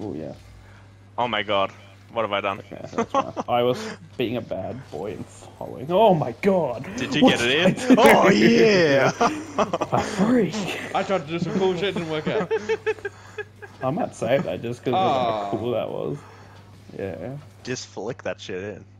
Oh yeah. Oh my god. What have I done? Okay, that's fine. I was being a bad boy and following. Oh my god! Did you What get did it I in? do? Oh yeah! A freak! I tried to do some cool shit, didn't work out. I might say that just because of how cool that was. Yeah. Just flick that shit in.